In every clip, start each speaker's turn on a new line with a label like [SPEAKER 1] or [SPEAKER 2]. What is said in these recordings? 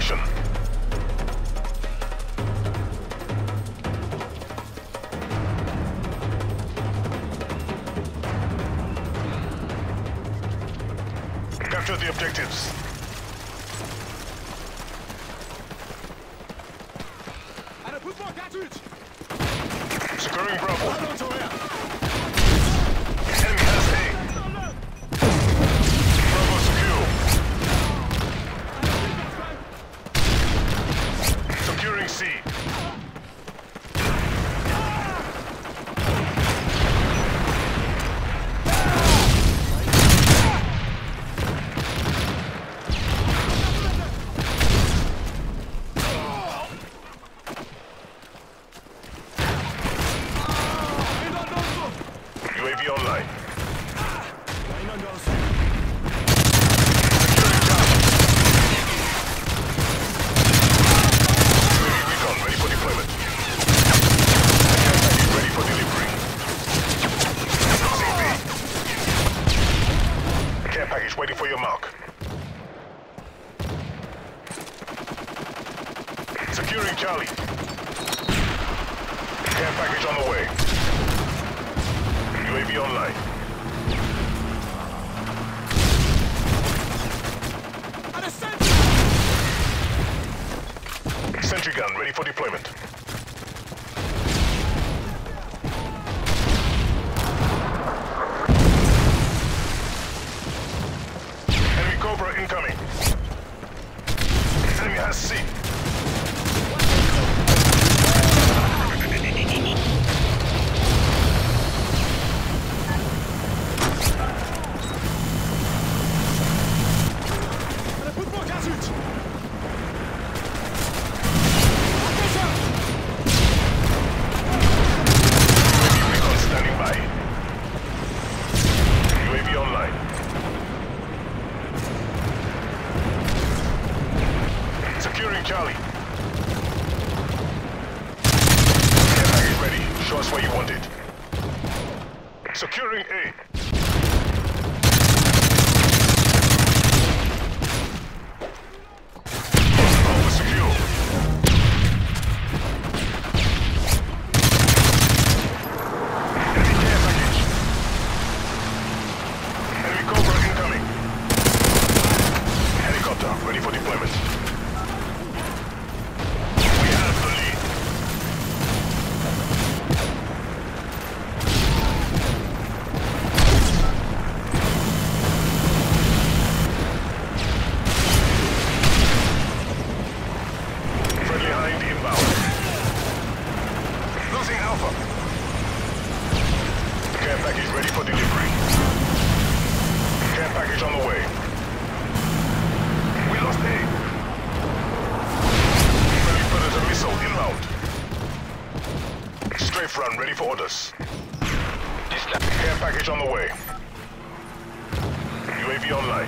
[SPEAKER 1] position. Capture the objectives. Securing Bravo. Enemy has A. Bravo secure. Securing C. UAV online. Recon ready for deployment. Ready for delivery. Losing B. Care package waiting for your mark. Securing Charlie. Care package on the way. UAV online. Sentry gun ready for deployment. Enemy Cobra incoming. Enemy has C. Recon standing by. UAV online. Securing Charlie. Care package ready. Show us where you want it. Securing A. Bravo secure. Enemy care package. Enemy Cobra incoming. Helicopter ready for deployment. We have the lead. Friendly Hind inbound. Losing Alpha. Care package ready for delivery. Care package on the way. We lost A. Friendly Predator missile inbound. Strafe run ready for orders. Care package on the way. UAV online.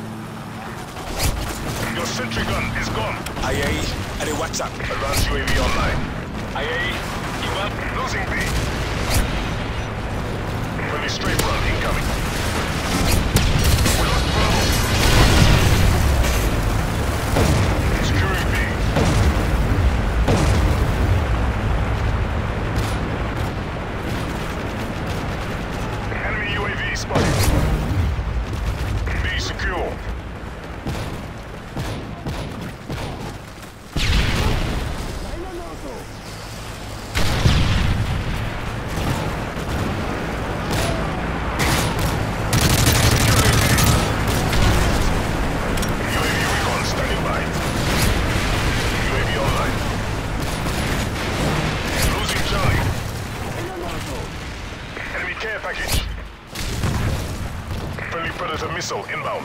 [SPEAKER 1] Your sentry gun is gone.
[SPEAKER 2] Aye, allez, WhatsApp.
[SPEAKER 1] Advanced UAV online.
[SPEAKER 2] Aye,
[SPEAKER 1] Losing B. Friendly strafe run incoming. We lost Bravo. Securing B. Enemy UAV spotted. B secure. UAV recon standing by. UAV online. Losing Charlie. Enemy care package. Friendly Predator missile inbound.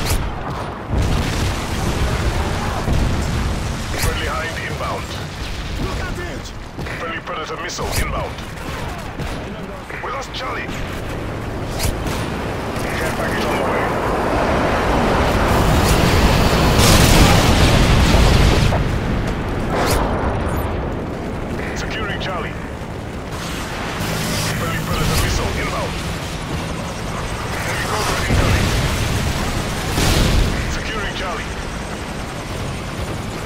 [SPEAKER 1] Friendly Hind inbound. Friendly Predator missile inbound. We lost Charlie. Care package on the way. Securing Charlie. Friendly Predator missile inbound. Enemy Cobra incoming. Securing Charlie.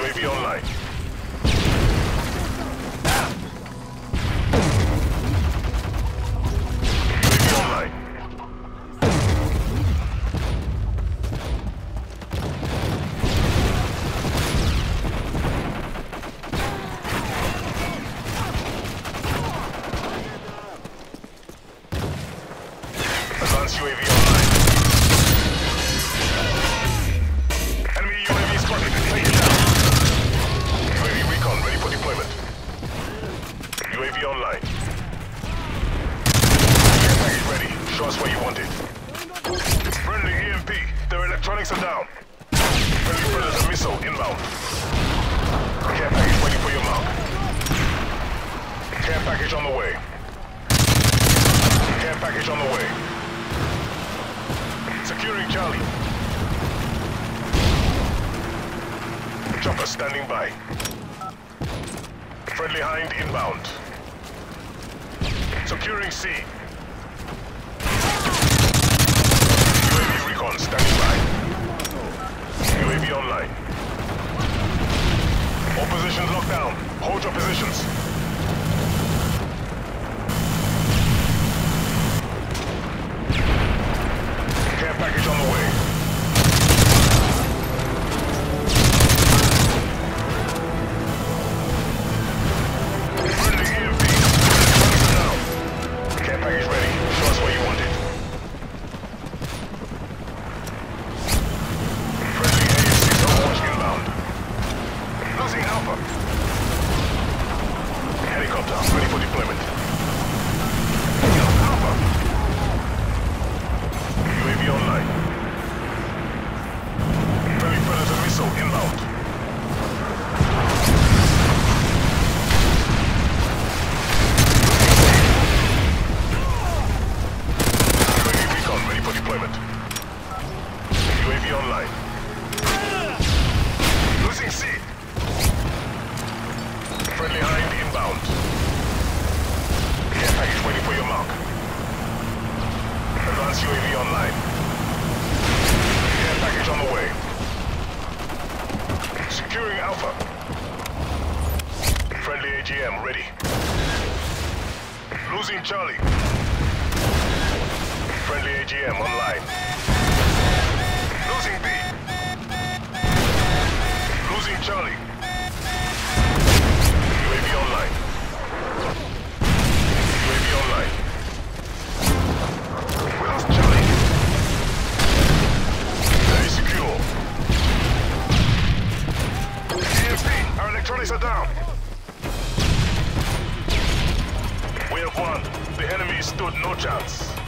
[SPEAKER 1] UAV online. UAV online. Advanced UAV online. Enemy UAV spotted. Take it down. UAV recon ready for deployment. UAV online. Care package ready. Show us where you want it. Friendly EMP. Their electronics are down. Friendly Predator missile inbound. Care package ready for your mark. Care package on the way. Care package on the way. Securing Charlie. Chopper standing by. Friendly Hind inbound. Securing C. UAV recon standing by. UAV online. All positions locked down. Hold your positions. Care package on the way. Friendly EMP. Down. Care package ready. Show us where you want it. Friendly AS-6 Overwatch inbound. Losing Alpha. Helicopter ready for deployment. Alpha. UAV online. Friendly Predator missile inbound. Friendly recon ready for deployment. UAV online. Losing C. Friendly Hind inbound. Care package waiting for your mark. Advanced UAV online. Care package on the way. Securing Alpha. Friendly AGM ready. Losing Charlie. Friendly AGM online. Losing B. Losing Charlie. UAV online. UAV online. We lost Charlie. Very secure. EMP, our electronics are down. We have won. The enemy stood no chance.